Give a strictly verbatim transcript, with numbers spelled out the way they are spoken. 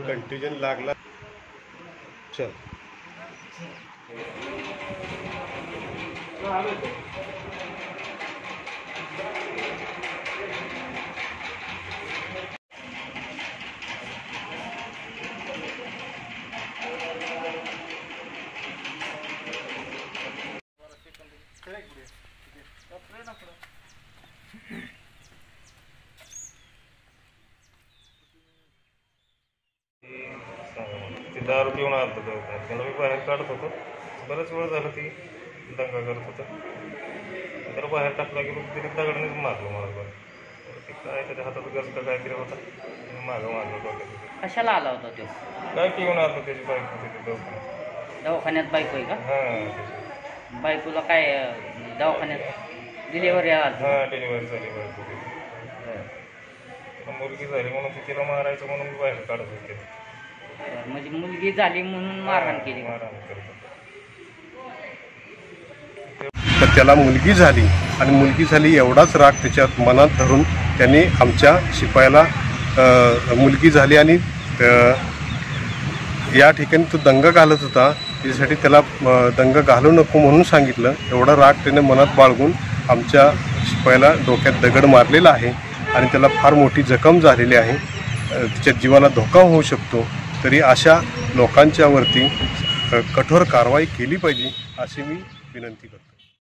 Continue लागला चल दारू पिऊन आलं होतं त्याला मी बाहेर काढत होतो. बऱ्याच वेळ झालं ती दंगा करत होतं. त्याला बाहेर टाकला की तिने दगडानेच मारलं मला बरं. ते काय त्याच्या हातात गस का काहीतरी होता मागं मारलं डोक्यात. कशाला आला होता तो? काय पिऊन आलं त्याची बायको तिथे दवाखान्यात. दवाखान्यात बायको आहे का? हां बायकोला काय दवाखान्यात डिलिव्हरी आली? हां डिलिव्हरी झाली बायको तिथे. मुलगी झाली म्हणून तिला मारायचं म्हणून मी बाहेर काढत होते. म्हणजे मुलगी झाली म्हणून मारहाण केली? मारहाण करत तर त्याला मुलगी झाली आणि मुलगी झाली एवढाच राग त्याच्यात मनात धरून त्यांनी आमच्या शिपायाला मुलगी झाली आणि या ठिकाणी तो दंग घालत होता त्यासाठी त्याला दंग घालू नको म्हणून सांगितलं. एवढा राग त्याने मनात बाळगून आमच्या शिपायाला डोक्यात दगड मारलेला आहे आणि त्याला फार मोठी जखम झालेली आहे. त्याच्या जीवाला धोका होऊ शकतो. तरी अशा लोकांच्यावरती कठोर कारवाई केली पाहिजे अशी मी विनंती करतो.